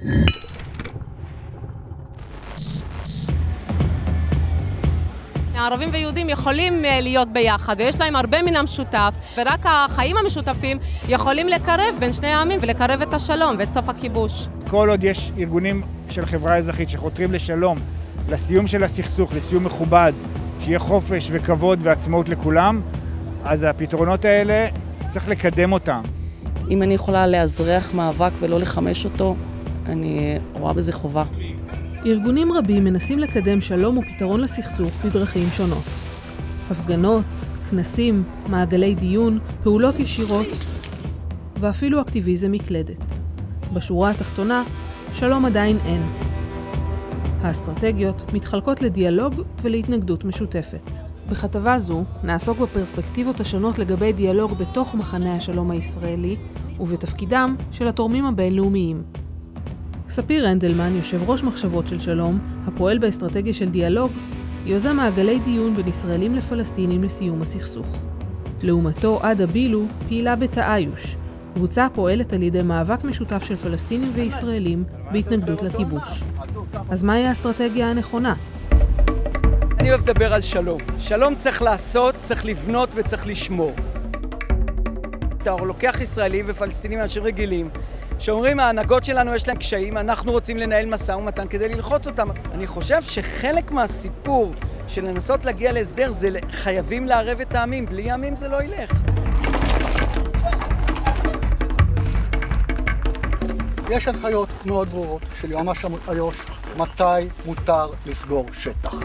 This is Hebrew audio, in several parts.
הערבים ויהודים יכולים להיות ביחד, ויש להם הרבה מן המשותף, ורק החיים המשותפים יכולים לקרב בין שני העמים ולקרב את השלום ואת סוף הכיבוש. כל עוד יש ארגונים של חברה אזרחית שחותרים לשלום, לסיום של הסכסוך, לסיום מכובד, שיהיה חופש וכבוד ועצמאות לכולם, אז הפתרונות האלה צריך לקדם אותם. אם אני יכולה לאזרח מאבק ולא לחמש אותו, אני רואה בזה חובה. ארגונים רבים מנסים לקדם שלום ופתרון לסכסוך בדרכים שונות. הפגנות, כנסים, מעגלי דיון, פעולות ישירות ואפילו אקטיביזם מקלדת. בשורה התחתונה, שלום עדיין אין. האסטרטגיות מתחלקות לדיאלוג ולהתנגדות משותפת. בכתבה זו נעסוק בפרספקטיבות השונות לגבי דיאלוג בתוך מחנה השלום הישראלי ובתפקידם של התורמים הבינלאומיים. ספיר הנדלמן, יושב ראש מחשבות של שלום, הפועל באסטרטגיה של דיאלוג, יוזם מעגלי דיון בין ישראלים לפלסטינים לסיום הסכסוך. לעומתו, עדה בילו פעילה בתאיוש, קבוצה פועלת על ידי מאבק משותף של פלסטינים וישראלים בהתנגדות לכיבוש. אז מהי האסטרטגיה הנכונה? אני אוהב לדבר על שלום. שלום צריך לעשות, צריך לבנות וצריך לשמור. אתה לוקח ישראלים ופלסטינים אנשים רגילים, שאומרים, ההנהגות שלנו יש להם קשיים, אנחנו רוצים לנהל משא ומתן כדי ללחוץ אותם. אני חושב שחלק מהסיפור של לנסות להגיע להסדר זה חייבים לערב את העמים, בלי העמים זה לא ילך. יש הנחיות מאוד ברורות של יועמ"ש איו"ש, מתי מותר לסגור שטח.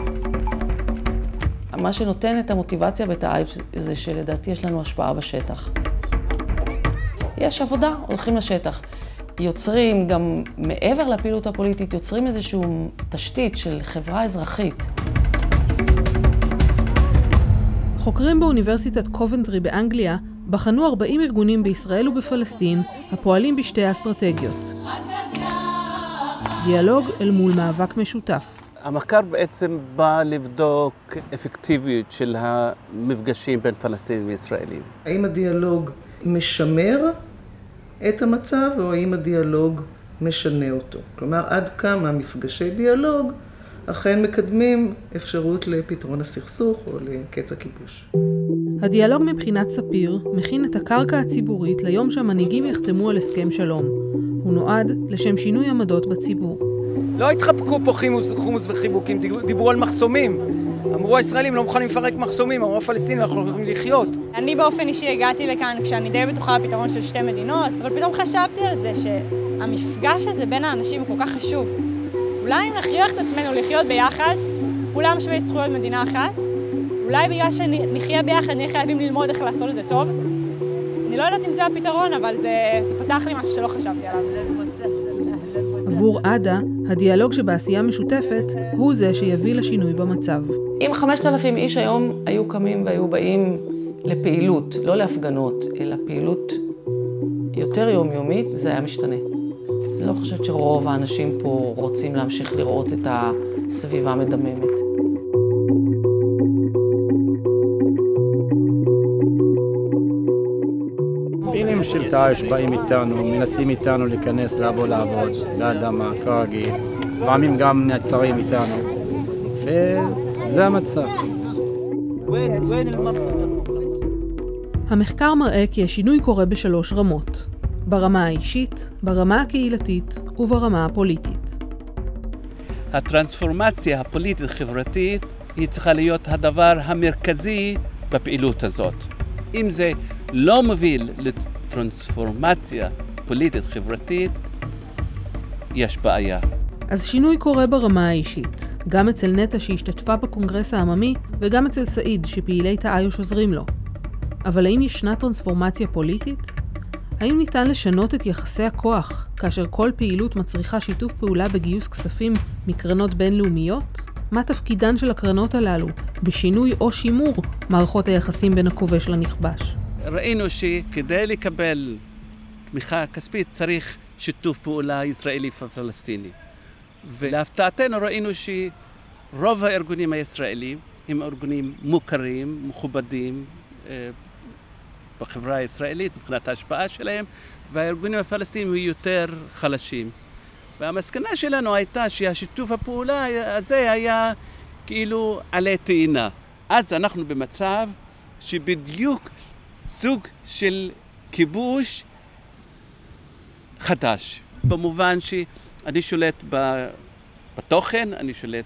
מה שנותן את המוטיבציה בתאיו"ש זה שלדעתי יש לנו השפעה בשטח. יש עבודה, הולכים לשטח. יוצרים גם מעבר לפעילות הפוליטית, יוצרים איזושהי תשתית של חברה אזרחית. חוקרים באוניברסיטת קובנטרי באנגליה בחנו 40 ארגונים בישראל ובפלסטין הפועלים בשתי האסטרטגיות. דיאלוג אל מול מאבק משותף. המחקר בעצם בא לבדוק אפקטיביות של המפגשים בין פלסטינים וישראלים. האם הדיאלוג משמר את המצב או האם הדיאלוג משנה אותו? כלומר, עד כמה מפגשי דיאלוג אכן מקדמים אפשרות לפתרון הסכסוך או לקץ הכיבוש. הדיאלוג מבחינת ספיר מכין את הקרקע הציבורית ליום שהמנהיגים יחתמו על הסכם שלום. הוא נועד לשם שינוי עמדות בציבור. לא התחבקו פה חומוס וחיבוקים, דיברו על מחסומים. אמרו הישראלים לא מוכנים לפרק מחסומים, אמרו הפלסטינים אנחנו יכולים לחיות. אני באופן אישי הגעתי לכאן כשאני די בטוחה בפתרון של שתי מדינות, אבל פתאום חשבתי על זה שהמפגש הזה בין האנשים הוא כל כך חשוב. אולי אם נכריח את עצמנו לחיות ביחד, כולם שווי זכויות מדינה אחת, אולי בגלל שנחיה ביחד נהיה חייבים ללמוד איך לעשות את זה טוב. אני לא יודעת אם זה הפתרון, אבל זה פתח לי משהו שלא חשבתי עליו. עבור עדה, הדיאלוג שבעשייה משותפת הוא זה שיביא לשינוי במצב. אם 5,000 איש היום היו קמים והיו באים לפעילות, לא להפגנות, אלא פעילות יותר יומיומית, זה היה משתנה. אני לא חושבת שרוב האנשים פה רוצים להמשיך לראות את הסביבה מדממת. פעילים של תאיו"ש באים איתנו, מנסים איתנו להיכנס לעבוד לאדמה, כרגיל. פעמים גם נעצרים איתנו, וזה המצב. המחקר מראה כי השינוי קורה בשלוש רמות. ברמה האישית, ברמה הקהילתית וברמה הפוליטית. הטרנספורמציה הפוליטית-חברתית היא צריכה להיות הדבר המרכזי בפעילות הזאת. אם זה לא מוביל לטרנספורמציה פוליטית-חברתית, יש בעיה. אז שינוי קורה ברמה האישית, גם אצל נטה שהשתתפה בקונגרס העממי וגם אצל סעיד שפעילי תאיו"ש עוזרים לו. אבל האם ישנה טרנספורמציה פוליטית? האם ניתן לשנות את יחסי הכוח כאשר כל פעילות מצריכה שיתוף פעולה בגיוס כספים מקרנות בינלאומיות? מה תפקידן של הקרנות הללו בשינוי או שימור מערכות היחסים בין הכובש לנכבש? ראינו שכדי לקבל תמיכה כספית צריך שיתוף פעולה ישראלי ופלסטיני. ולהפתעתנו ראינו שרוב הארגונים הישראלים הם ארגונים מוכרים, מכובדים בחברה הישראלית מבחינת ההשפעה שלהם, והארגונים הפלסטיניים הם יותר חלשים. והמסקנה שלנו הייתה שהשיתוף הפעולה הזה היה כאילו עלי טעינה. אז אנחנו במצב שבדיוק סוג של כיבוש חדש, במובן שאני שולט בתוכן, אני שולט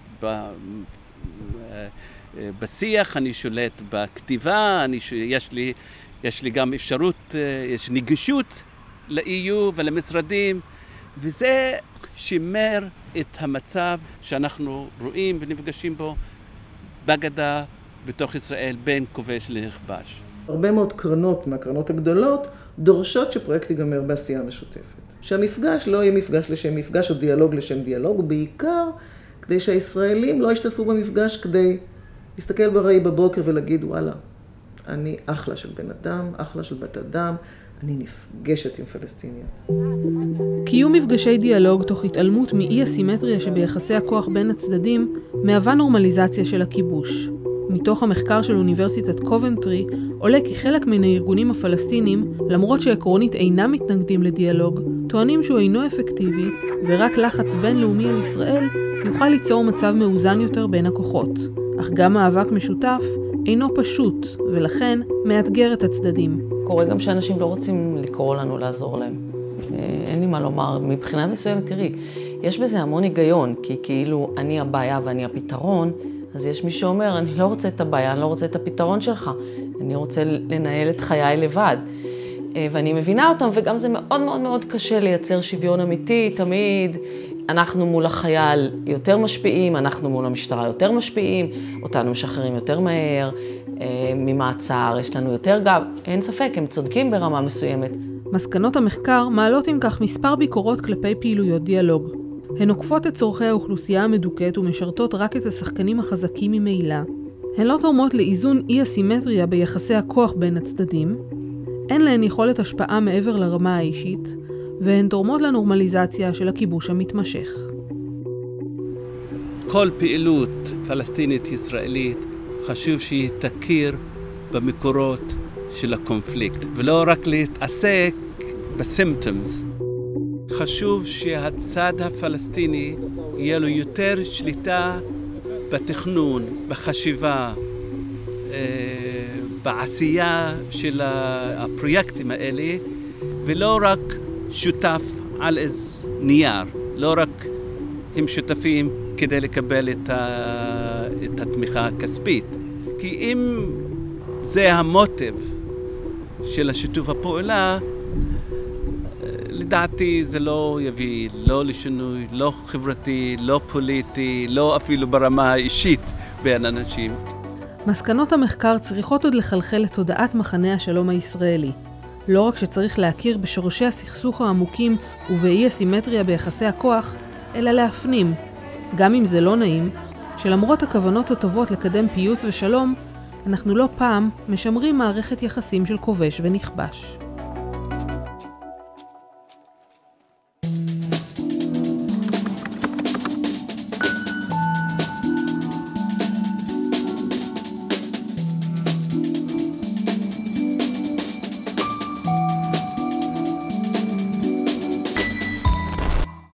בשיח, אני שולט בכתיבה, יש לי גם אפשרות, יש נגישות ל-EU ולמשרדים, וזה שימר את המצב שאנחנו רואים ונפגשים בו בגדה, בתוך ישראל, בין כובש לנכבש. הרבה מאוד קרנות מהקרנות הגדולות דורשות שפרויקט ייגמר בעשייה משותפת. שהמפגש לא יהיה מפגש לשם מפגש או דיאלוג לשם דיאלוג, בעיקר כדי שהישראלים לא ישתתפו במפגש כדי להסתכל בראי בבוקר ולהגיד וואלה, אני אחלה של בן אדם, אחלה של בת אדם, אני נפגשת עם פלסטיניות. קיום מפגשי דיאלוג תוך התעלמות מאי הסימטריה שביחסי הכוח בין הצדדים מהווה נורמליזציה של הכיבוש. מתוך המחקר של אוניברסיטת קובנטרי עולה כי חלק מן הארגונים הפלסטינים, למרות שעקרונית אינם מתנגדים לדיאלוג, טוענים שהוא אינו אפקטיבי ורק לחץ בינלאומי על ישראל יוכל ליצור מצב מאוזן יותר בין הכוחות. אך גם מאבק משותף אינו פשוט ולכן מאתגר את הצדדים. קורה גם שאנשים לא רוצים לקרוא לנו לעזור להם. אין לי מה לומר. מבחינת מסוימת, תראי, יש בזה המון היגיון, כי כאילו אני הבעיה ואני הפתרון, אז יש מי שאומר, אני לא רוצה את הבעיה, אני לא רוצה את הפתרון שלך, אני רוצה לנהל את חיי לבד. ואני מבינה אותם, וגם זה מאוד מאוד מאוד קשה לייצר שוויון אמיתי, תמיד אנחנו מול החייל יותר משפיעים, אנחנו מול המשטרה יותר משפיעים, אותנו משחררים יותר מהר, ממעצר יש לנו יותר גב, אין ספק, הם צודקים ברמה מסוימת. מסקנות המחקר מעלות עם כך מספר ביקורות כלפי פעילויות דיאלוג. הן עוקפות את צורכי האוכלוסייה המדוכאת ומשרתות רק את השחקנים החזקים ממילא. הן לא תורמות לאיזון אי הסימטריה ביחסי הכוח בין הצדדים, אין להן יכולת השפעה מעבר לרמה האישית, והן תורמות לנורמליזציה של הכיבוש המתמשך. כל פעילות פלסטינית ישראלית חשוב שהיא תכיר במקורות של הקונפליקט, ולא רק להתעסק בסימפטומס. חשוב שהצד הפלסטיני יהיה לו יותר שליטה בתכנון, בחשיבה, בעשייה של הפרויקטים האלה, ולא רק שותף על איזה נייר, לא רק הם שותפים כדי לקבל את התמיכה הכספית. כי אם זה המוטיב של השיתוף הפעולה, לדעתי זה לא יביא לא לשינוי, לא חברתי, לא פוליטי, לא אפילו ברמה האישית בין אנשים. מסקנות המחקר צריכות עוד לחלחל לתודעת מחנה השלום הישראלי. לא רק שצריך להכיר בשורשי הסכסוך העמוקים ובאי הסימטריה ביחסי הכוח, אלא להפנים, גם אם זה לא נעים, שלמרות הכוונות הטובות לקדם פיוס ושלום, אנחנו לא פעם משמרים מערכת יחסים של כובש ונכבש.